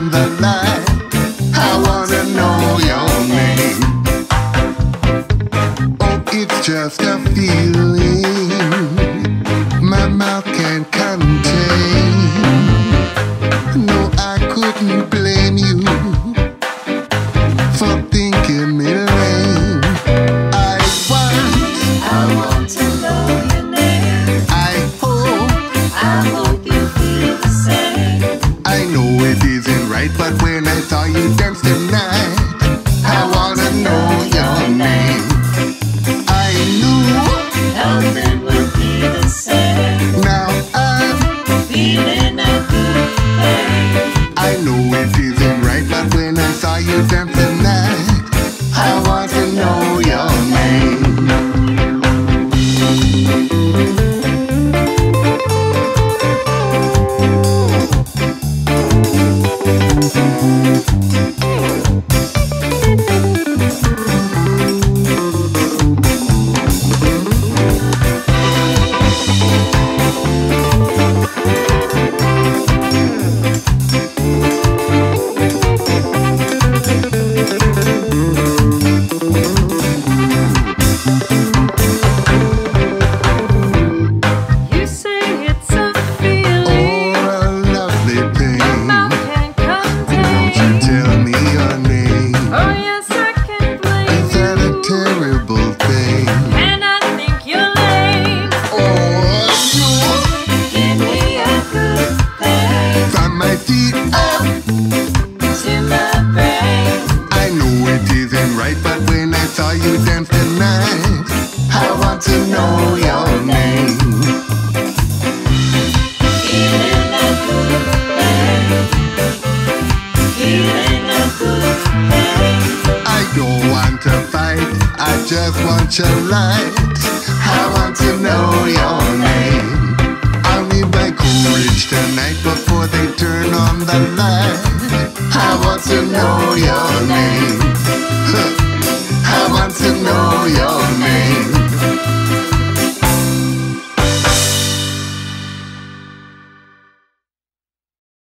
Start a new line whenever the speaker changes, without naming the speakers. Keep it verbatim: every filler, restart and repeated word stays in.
on the light. I wanna know your name. Oh, it's just a feeling my mouth can't contain. No, I couldn't blame you for thinking me lame. I want,
I want to know your name.
I hope,
I hope you feel the same.
I know it isn't right, but when I saw you dance tonight, I wanna know your name. I knew
Nothing will be the same.
now I'm,
Feeling a good thing.
I know it isn't right, but when I saw you dance tonight, I want to know your name.
You say it's a feeling
Oh, a lovely thing.
my mouth can't
Won't you
contain.
tell me your name?
Oh yes, I can blame
Is that a
you.
terrible thing?
And I think you're lame.
Oh,
Give me a good thing
you from my feet up.
to my brain.
I know it isn't right, but when I saw you dance tonight, I want to know your name.
Feeling a good thing. Feeling a good thing.
I don't want to fight, I just want your light. I want to know your name. I need my courage tonight before they turn on the light. I want to know your name.